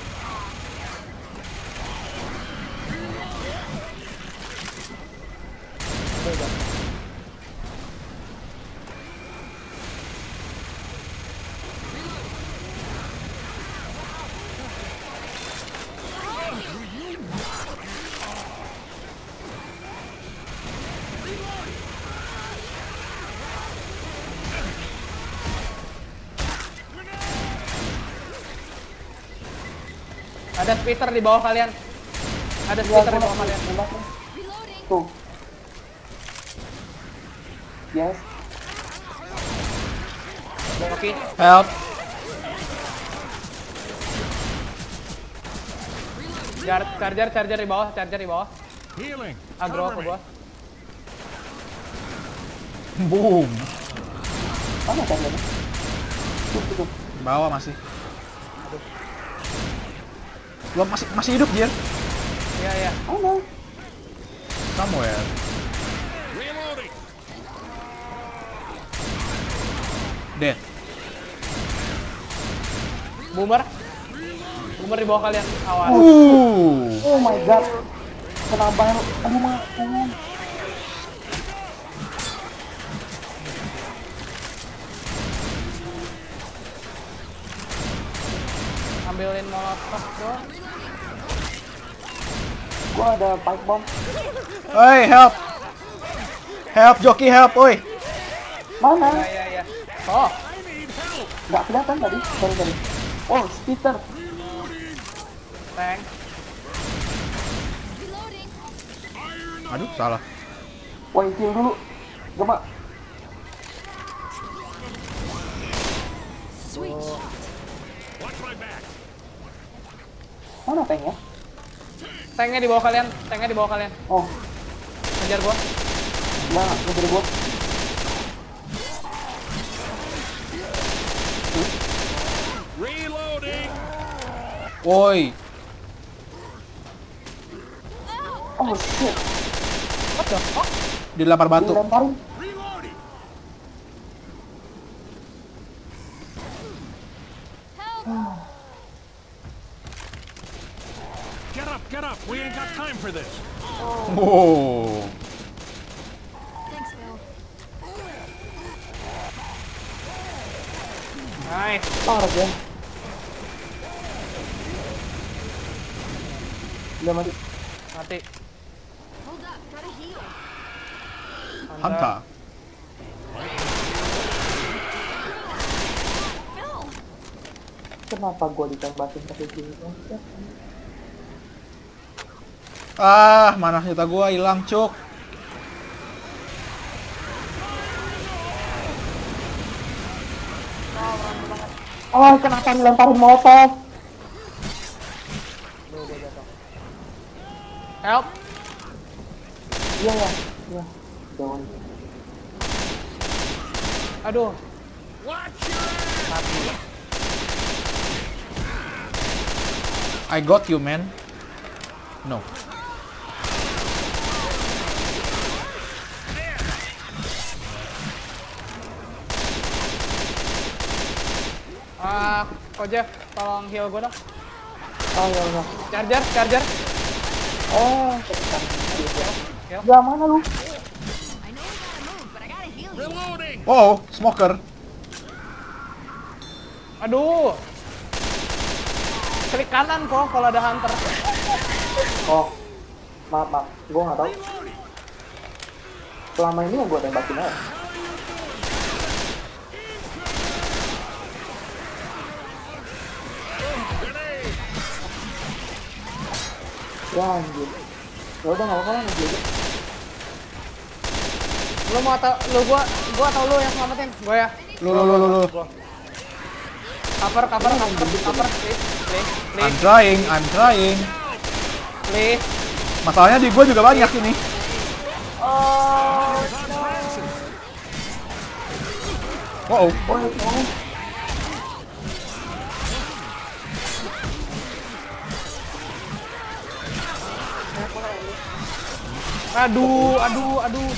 Ada speeder di bawah kalian. Ada speeder di bawah kalian. Tuh. Yes. Oke. help. Char- Charger, charger di bawah, charger di bawah. Healing. Agro Cover ke me. bawah. Boom. Mana tadi? Tuh, tuh, tuh. Bawa masih. Lo masih masih hidup, Jir? Iya, iya. Mana? Somewhere. Reloading. Dead. Boomer. Boomer di bawah kalian. Awas. Uh. Oh my god. Kenapa? Aduh, mah. Jangan. Ambilin molotov, bro. Gua ada pipe bomb. Hey, help. Help, joki help, oi. Mana? Iya, iya, iya. Oh, Nggak kelihatan tadi. Sorry, sorry. Oh, speeder. tank. Aduh, salah. Woi, heal dulu. Coba. Sweet shot. Watch my back. Mana tanknya? Tanknya di bawah kalian. Tanknya di bawah kalian. Oh, Kejar gua. nah, ngejar gua. Reloading. Woi. Oh shit. What the fuck? Dilempar batu. Dilemparin. Reloading. Get up, get up. We ain't got time for this. Oh. Thanks, Bill. Nice. Parah ya. Udah mati. Mati. Hold up, gotta heal. Hunter. Bill! Kenapa gua ditembakin pakai gini? Ah, mana senjata gua hilang, cuk. Oh, kenapa dilemparin molotov? Help. Iya ya, iya. Jauh. Aduh. Watch your ass. I got you, man. No. Ah, Kojek, tolong heal gua dong. Oh ya udah. Charger, charger. Oh, Heal. ya mana lu? I know we gotta move, but I gotta heal you. Reloading. Oh, smoker. Aduh. Klik kanan kok kalau ada hunter. Oh, maaf maaf, gua nggak tahu. Selama ini yang gua tembakin aja. Ya anjir. Ya udah nggak apa-apa lah nanti aja. Lu mau atau lu gua gua atau lu yang selamatin? Gua ya. Lu lu lu lu lu. Cover cover cover cover please please I'm please trying, I'm trying. please. Masalahnya di gua juga banyak ini. Oh, Wow. Oh, itu. Aduh aduh aduh.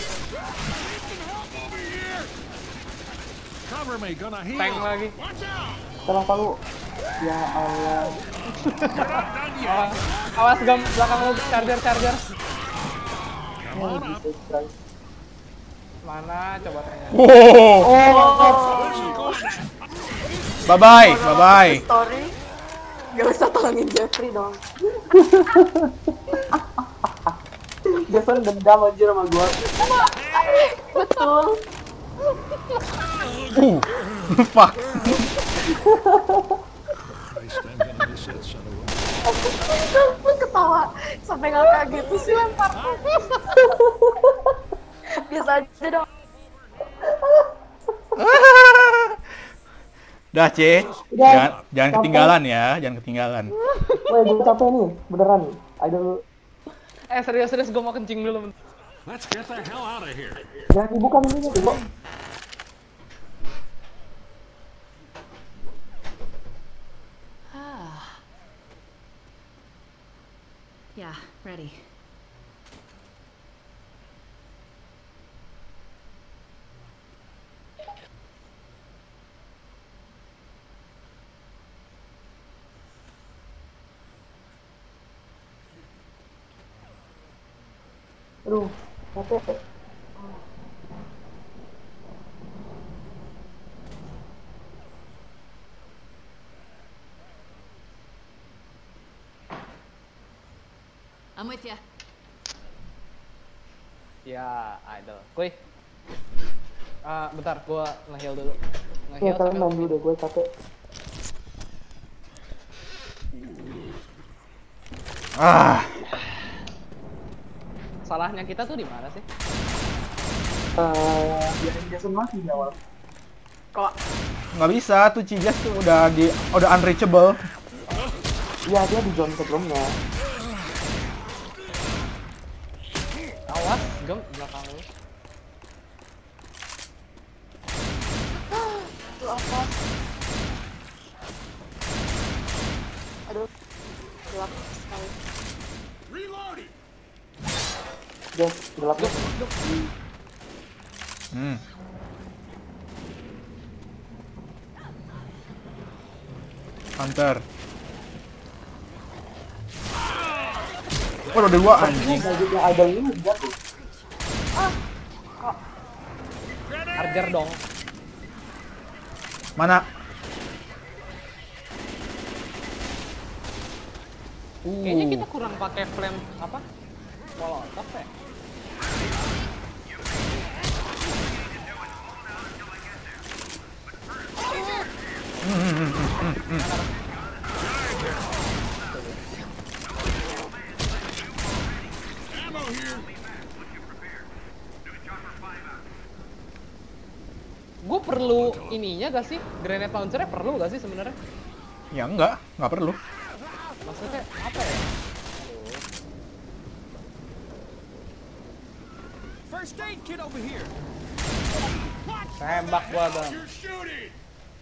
Cover me, gonna heal. Tank lagi. Kenapa lu? Ya Allah. Awas, awas gam belakang lu charger charger. Oh, Jesus Christ. Mana coba tanya. Wow. Bye bye, bye bye. story. Gak usah tolongin Jeffrey dong. Jason dendam anjir sama gua. Betul. Uh. Fuck. Christ, I'm gonna miss that son of a... Aku ketawa sampai ngakak gitu sih lempar. Biasa aja dong. Dah, C. Jangan, jangan ketinggalan ya, jangan ketinggalan. Woi, gue capek nih, beneran. Idol, Eh serius serius gua mau kencing dulu. Let's get the hell out of here. jangan dibuka pintunya tuh, kok. Yeah, ready. Aduh, capek. I'm with ya. Ya, idol. Kuy. Ah, bentar, gua nge-heal dulu. Ya, Nge-heal kalian sampai main dulu deh, gue capek. Ah, salahnya kita tuh di mana sih? Eh, biarin Jason mati di awal. Kok nggak bisa tuh Cijas tuh udah di udah unreachable. Iya, dia di zone sebelumnya. Awas, gem belakang lu. itu apa? Aduh, gelap sekali. Reloading. Jas, gelapnya. Hmm. Hunter. Oh, ada dua anjing. Gadgetnya idol ini jatuh. Charger dong. Mana? Kayaknya kita kurang pakai flame apa? Molotov ya? Ammo here. Gue perlu ininya gak sih? Grenade launchernya perlu gak sih sebenarnya? Ya enggak, enggak perlu. Maksudnya apa ya? First aid kit over here. Tembak gua bang. You're shooting.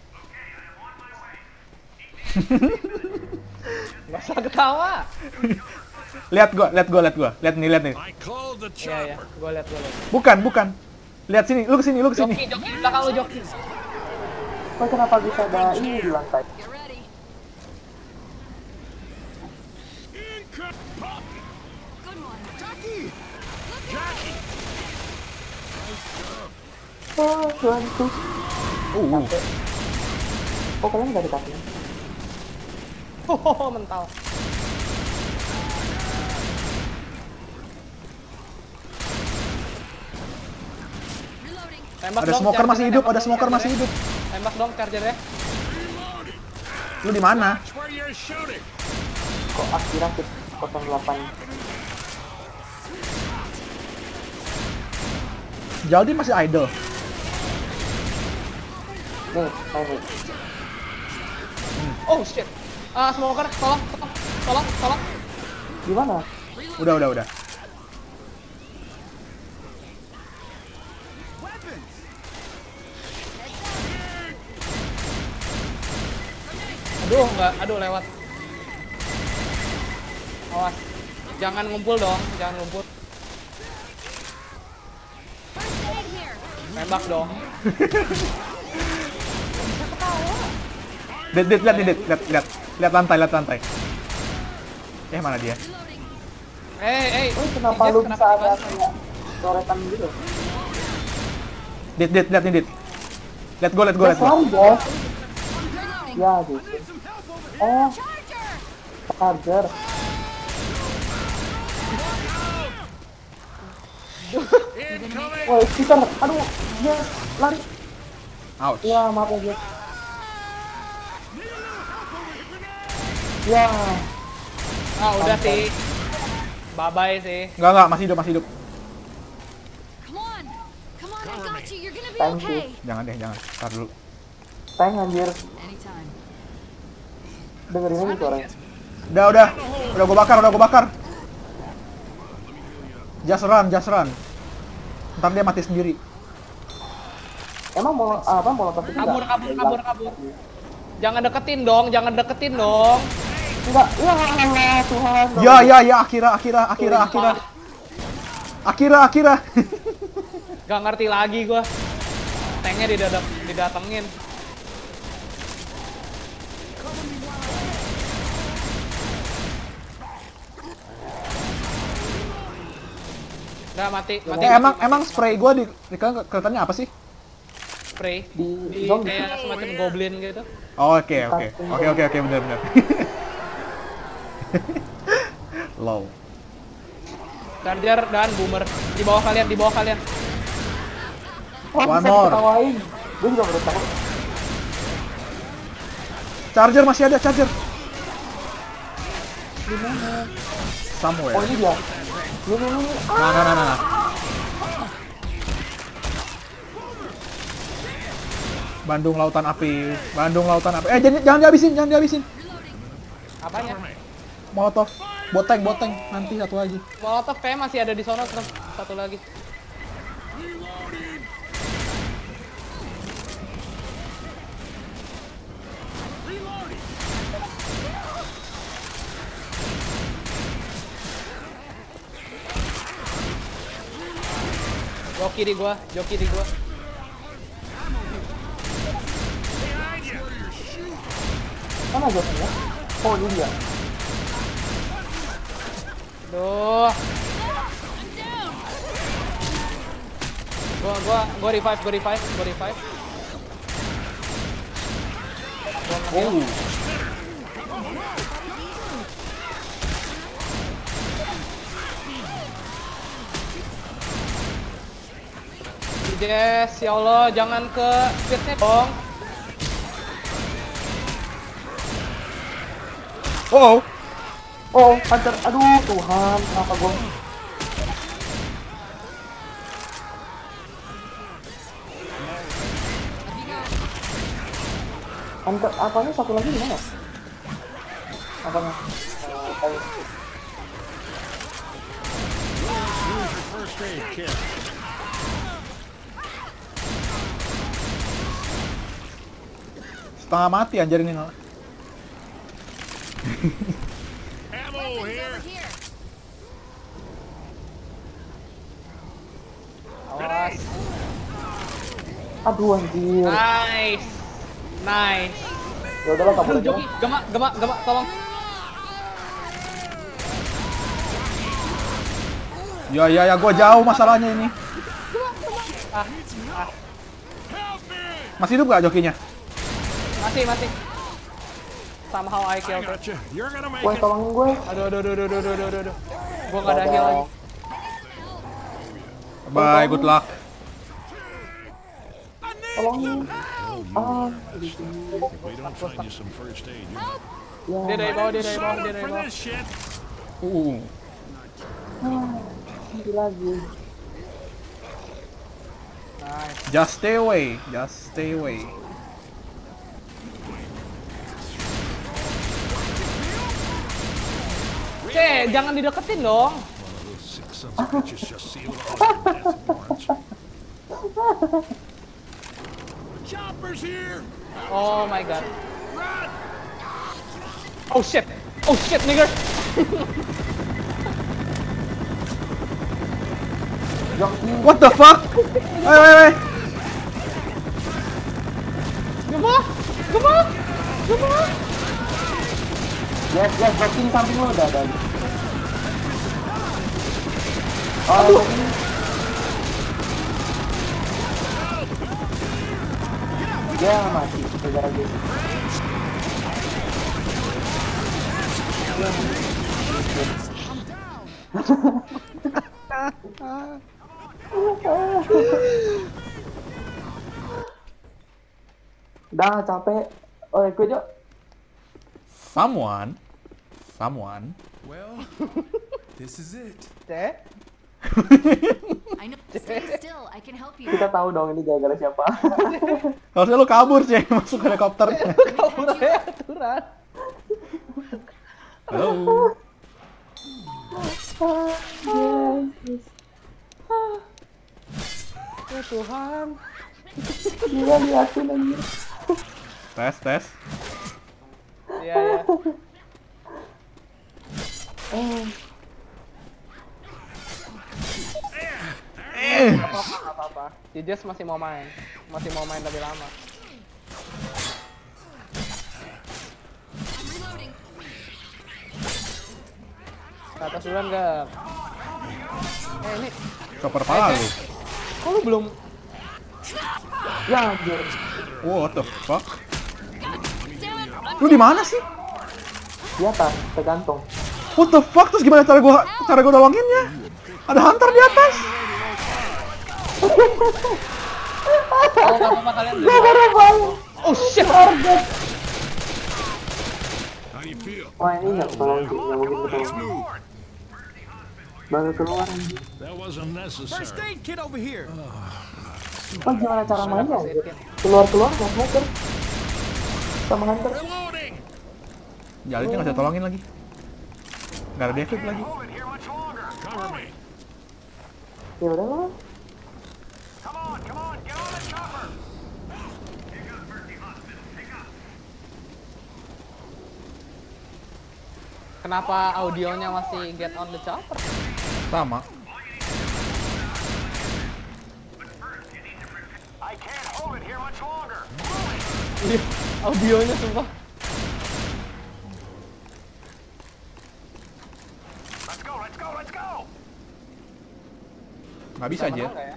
Gak usah ketawa. Lihat gua, lihat gua, lihat gua. Lihat nih, lihat nih. I called the Iya ya, chopper. gue liat gue liat. Bukan, bukan. Lihat sini, lu kesini, lu kesini. Joki, joki, belakang lu joki. Kok kenapa bisa ada ini di lantai? Get ready. Income. Pop. Good one. Jackie. Jackie. Oh, hantu. Uh, uh. Oh, kalian nggak dikasih? Oh, mental. Reloading. Tembak Ada dong, smoker chargernya, masih hidup, tembak ada dong smoker masih chargernya. hidup. Tembak dong chargernya. Lu di mana? That's where you're shooting. Kok aspiratif? nol delapan. Jaldi masih idle. Nih, main nih. Oh shit. Ah, smoker, tolong, tolong, tolong, tolong. Gimana? Udah, udah, udah. Aduh, enggak, aduh lewat. Awas. Jangan ngumpul dong, jangan ngumpul. Tembak dong. Lihat, lihat, lihat, lihat, lihat, lihat, lihat lantai, lihat lantai. Eh, mana dia? Eh, eh. Oh, kenapa lu bisa ada kayak coretan gitu? Dit, dit, lihat nih, dit. Let go, let go, let go. Sorry, guys. Ya, gitu. Oh, charger. Woi, speaker. Aduh, dia lari. Ouch. Ya, maaf ya, guys. Ya, Ah, udah sih. Bye-bye sih. Enggak, enggak, masih hidup, masih hidup. Come on. Come on, I got you. You're gonna be Thank you. okay. Jangan deh, jangan. Tar dulu. tank anjir. Anytime. Dengerin ini suaranya. Udah, udah. Udah gua bakar, udah gua bakar. Just run, just run. Ntar dia mati sendiri. Emang mau apa molotov itu Kabur, enggak? kabur, kabur, kabur. Jangan deketin dong, jangan deketin dong. Enggak. Ya Allah, Tuhan. Ya, ya, ya, Akira, Akira, Akira, Akira. Akira, Akira. Gak ngerti lagi gua. Tanknya didadak, didatengin. Udah mati, mati. Eh, emang emang spray gua di, di kalian kelihatannya apa sih? Spray Di di zombie. kayak semacam goblin gitu. Oh, oke, oke. Oke, oke, oke, benar, benar. Low. Charger dan boomer di bawah kalian, di bawah kalian. Oh, One bisa more. diketawain. Gue juga baru tahu. Charger masih ada, charger. Di mana? Somewhere. Oh, ini dia. Ini, ini, ini. Nah, nah, nah, nah. nah. Bandung Lautan Api, Bandung Lautan Api. Eh, jangan, jangan dihabisin, jangan dihabisin. Apanya? Molotov, boteng, boteng. Nanti satu lagi. Molotov kayak masih ada di sono, Tem. Satu lagi. Joki di gua, joki di gua. Mana jatuhnya? Oh, ini dia. Duh. Gua gua gua revive, gua revive, gua revive. Gua nge-heal. Oh, Yes, ya Allah, jangan ke speednya dong. Oh, oh, hunter. Aduh, Tuhan, kenapa gue? Hunter, apanya satu lagi di mana? Apanya? Eh, kayak- Here's your first aid kit. setengah mati anjir ini. Ammo here. Over here. Awas. Aduh, anjir. Nice. Nice. Ya udahlah, kabur aja. Joki, gemak, gemak, gemak, tolong. Ya, ya, ya, gua jauh masalahnya ini. Ah, ah. Masih hidup gak jokinya? Masih, masih. Somehow I I killed it. got you. You're gonna make Gue it. tolongin gue. Aduh, aduh, aduh, aduh, aduh, aduh, aduh, aduh. Gua nggak ada heal lagi. Bye, good luck. Tolongin. Ah, If we don't find you some first aid, you're ya. Dia dari bawah, dia dari bawah, Sign dia up dari for bawah. this shit. Uh. Nanti lagi. Nice. Just stay away, just stay away. Cek, jangan dideketin dong. One of those sick sons of bitches just sealed all the death warrants. Chopper's here! Oh my god. Oh shit. Oh shit, nigger. What the fuck? Wait, wait, wait. Gemuk, gemuk, gemuk. Yes, yes, blocking samping lu udah ada. Oh, ini. Dia mati, gara-gara gitu. Udah capek. Oh, ikut yuk. Someone, someone. Well, this is it. Cek. I know. Stay still. I can help you. Kita tahu dong ini gara-gara siapa. Harusnya lu kabur sih, masuk helikopternya. Kabur aja aturan. Halo. Ya Tuhan. Gila liatin aja. Tes, tes. Iya, ya. Eh. Apa-apa, apa-apa. Jijas masih mau main. Masih mau main lebih lama. I'm reloading. Ke atas duluan gak? Eh ini, Chopper pala lu. kok lu belum? Ya, anjir. Wow, what the fuck? Lu di mana sih? Di atas, tergantung. What the fuck? Terus gimana cara gua cara gua nolonginnya? Ada hunter di atas. Oh, gak apa-apa kalian dulu. Oh shit! How do you feel? Wah, ini nggak tolong sih, nggak mungkin Let's ketolong. move. Baru keluar anjir. That wasn't First necessary. aid kit over here. Oh, gimana cara mainnya anjir? Keluar-keluar nggak smoker. Sama hunter. Reloading. Jalinnya nggak bisa tolongin lagi. Nggak ada David lagi. Cover me. Ya udah lah. Kenapa audionya masih get on the chopper? Sama. Iya, audionya sumpah. Nggak bisa aja. Menang nggak ya?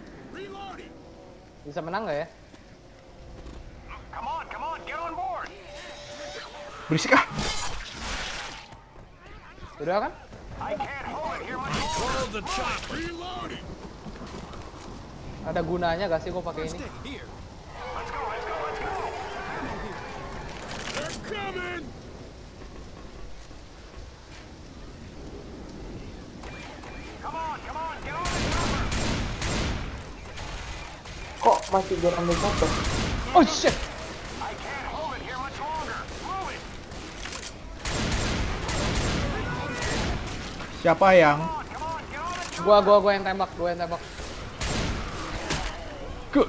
Bisa menang nggak ya? Berisik ah. Udah kan? Control the chopper. Reloading. Ada gunanya gak sih gua pakai ini? Here. They're coming. Kok masih get on the chopper? Oh shit! Siapa yang? Gua gua gua yang tembak, gua yang tembak. Ke.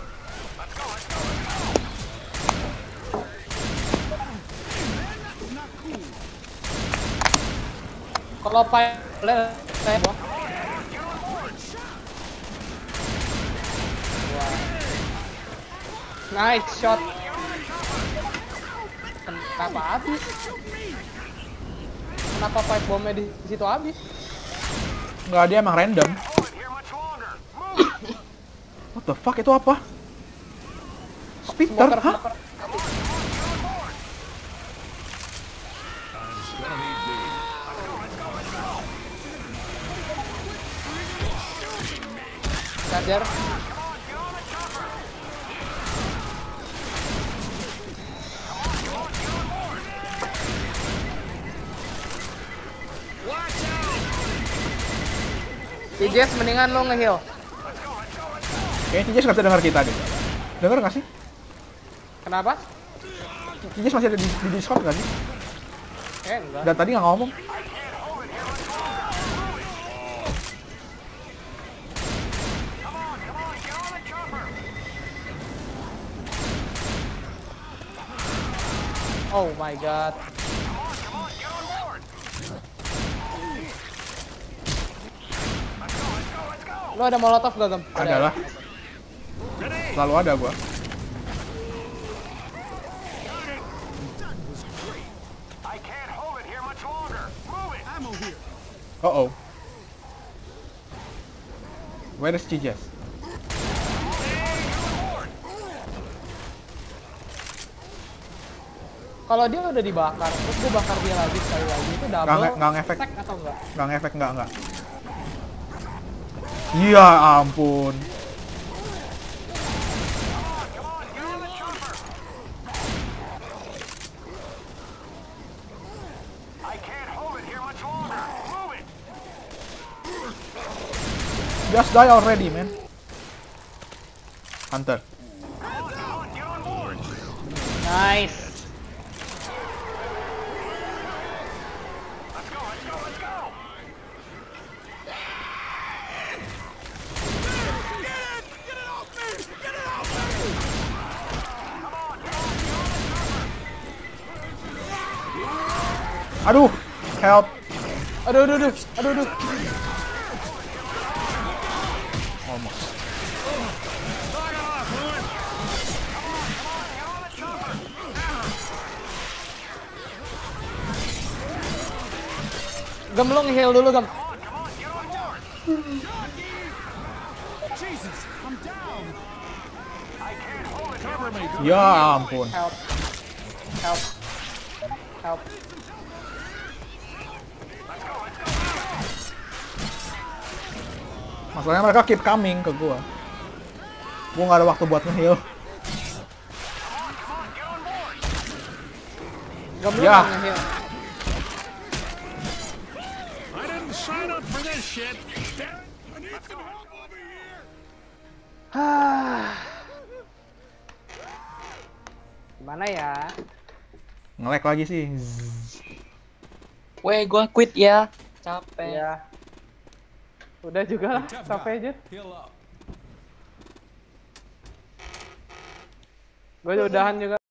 Kalau pilot saya gua. Wah. Nice shot. Kenapa habis? Kenapa pipe bomnya di situ habis? Nggak, dia emang random. What the fuck, itu apa? Speeder? Smoker, Hah? smoker. Gonna need these. Charger. Watch Cijess mendingan lo nge-heal. Kayaknya Cijess nggak bisa dengar kita deh. Dengar nggak sih? Kenapa? Cijess masih ada di, di Discord nggak sih? Eh enggak. Dan tadi nggak ngomong. Oh my god. Lo ada molotov gak, Gem? Ada lah. Selalu ada gua. Uh oh. Where is Cijess? Kalau dia udah dibakar, terus gue bakar dia lagi sekali lagi, itu double Nggak nge- nggak ngefek. stack atau enggak? Nggak ngefek, nggak, nggak. Iya ampun. Just die already, man. Hunter. Nice. Aduh, help. Aduh, aduh, aduh, aduh, aduh. Almost. Gem, lo nge-heal dulu, Gem. Ya ampun. Help. Help. Help. Masalahnya mereka keep coming ke gua. Gua nggak ada waktu buat nge-heal. Gem, lo Ya. nggak nge-heal. I didn't sign up for this shit. I need some help over here. Gimana ya? Nge-lag lagi sih. Zzz. Weh, gua quit ya. Capek. Ya. Udah juga lah, Tough sampai guy. aja. Heal up. Gue udahan juga.